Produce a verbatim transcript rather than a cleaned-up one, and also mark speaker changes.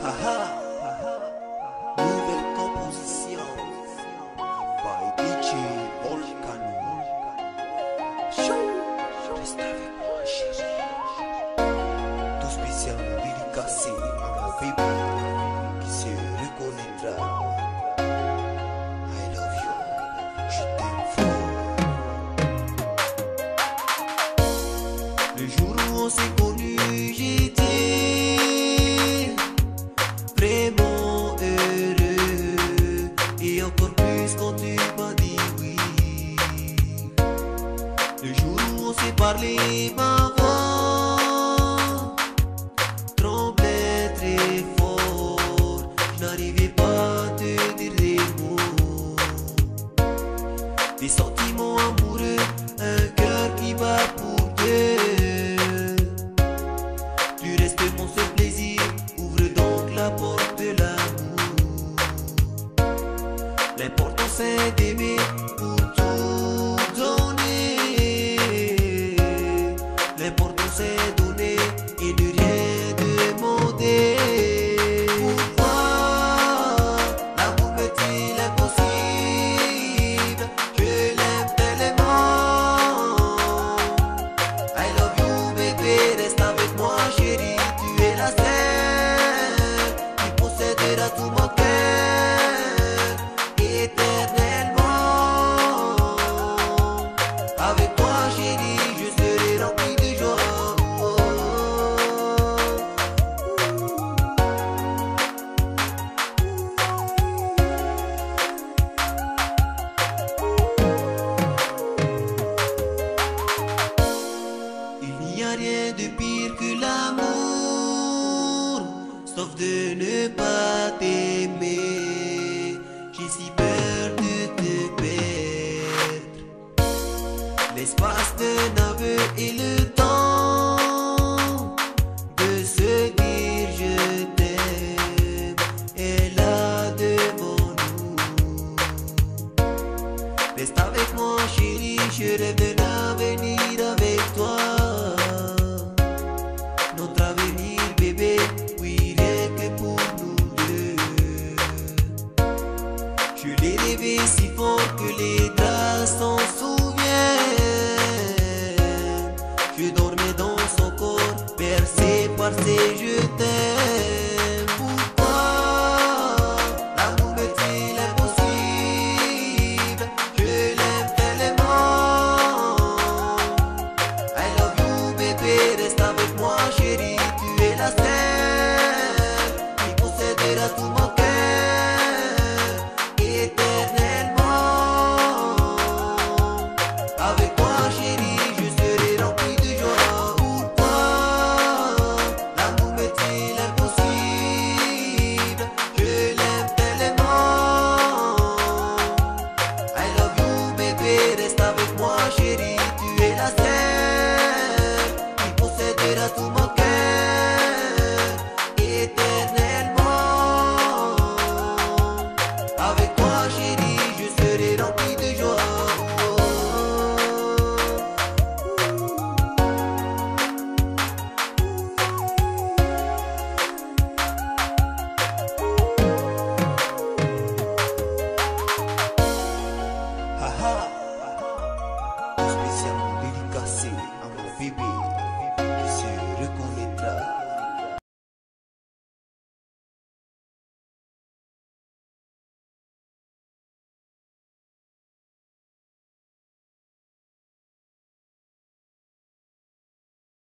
Speaker 1: Haha, nouvelle composition by D J Volcano. Chou, reste avec moi chérie. Tout spécialement dédicacé à mon bébé qui se reconnaîtra. I love you, je t'aime fort. Le jour où on s'est connus, j'étais vraiment heureux, et encore plus quand tu m'as dit oui. Le jour où on s'est parlé, ma voix tremblait très fort. Je n'arrivais pas à te dire les mots. Des sentiments amoureux, un cœur qui bat pour deux. Tu restes mon seul plaisir, ouvre donc la porte de l'amour. L'important c'est d'aimer pour tout donner. L'important c'est donner et ne rien demander. Pourquoi l'amour me-t-il impossible? Je l'aime tellement. I love you bébé, reste avec moi chérie. Tu es la seule qui possédera tout mon cœur éternellement. Avec toi chérie, je serai rempli de joie. Il n'y a rien de pire que l'amour, sauf de ne pas t'aimer. J'ai si peur de te perdre. L'espace d'un aveu et le